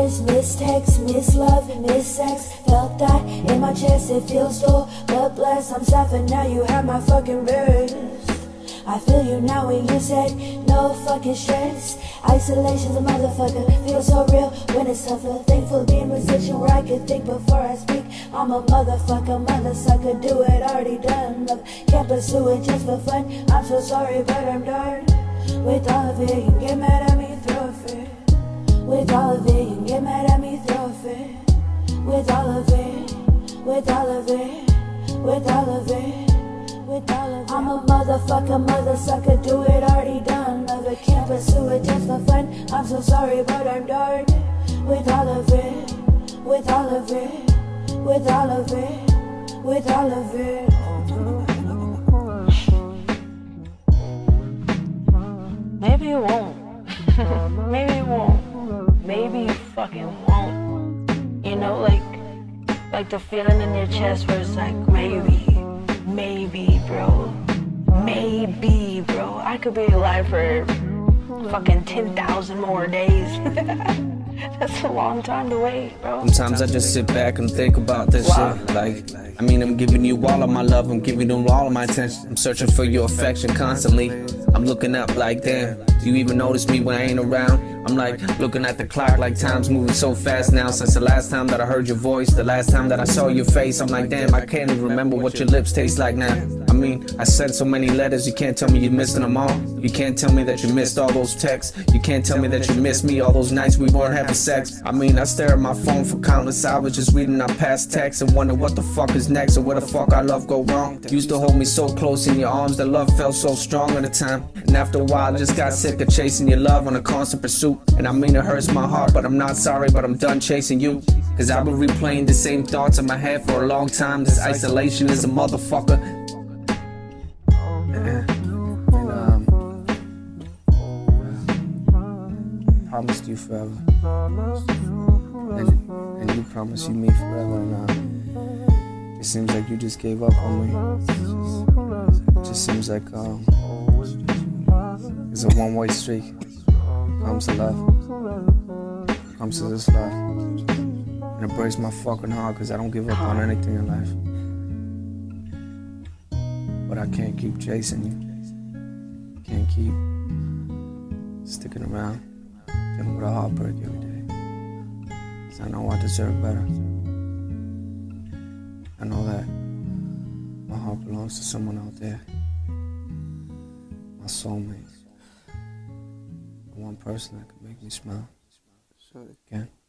There's mistakes, miss love, miss sex. Felt that in my chest, it feels dull but blessed. I'm sad for now, you have my fucking rest. I feel you now when you said no fucking stress. Isolation's a motherfucker, feels so real when it's tougher. Thankful to be in a position where I can think before I speak. I'm a motherfucker, mother sucker, do it already done. Love, can't pursue it just for fun. I'm so sorry but I'm done with all of it. You get mad at me, throw a fit. With all of it, you get mad at me, throw a fit. With all of it, with all of it, with all of it. I'm a motherfucker, mother sucker, do it already done. Never can't pursue it just for fun. I'm so sorry but I'm done with all of it, with all of it, with all of it, with all of it. Maybe it won't. Maybe it won't. Maybe you fucking won't. You know, like the feeling in your chest where it's like maybe, bro. Maybe, bro. I could be alive for fucking 10,000 more days. That's a long time to wait, bro. Sometimes I just sit back and think about this shit. Like, I mean, I'm giving you all of my love, I'm giving you all of my attention. I'm searching for your affection constantly. I'm looking up like, damn, do you even notice me when I ain't around? I'm like, looking at the clock like time's moving so fast now. Since the last time that I heard your voice, the last time that I saw your face, I'm like, damn, I can't even remember what your lips taste like now. I mean, I sent so many letters, you can't tell me you're missing them all. You can't tell me that you missed all those texts. You can't tell me that you missed me all those nights we weren't having sex. I mean, I stare at my phone for countless hours just reading our past texts and wonder what the fuck is next or where the fuck our love go wrong. Used to hold me so close in your arms, that love felt so strong at the time. And after a while, I just got sick of chasing your love on a constant pursuit. And I mean, it hurts my heart, but I'm not sorry, but I'm done chasing you. Cause I've been replaying the same thoughts in my head for a long time. This isolation is a motherfucker. Promised you forever, and you promised you me forever, and it seems like you just gave up on me. It just seems like it's a one-way street. Comes to love, comes to this life, and it breaks my fucking heart because I don't give up on anything in life. But I can't keep chasing you. Can't keep sticking around. Dealing with a heartbreak every day. So I know I deserve better. I know that my heart belongs to someone out there. My soulmate. The one person that can make me smile. Again.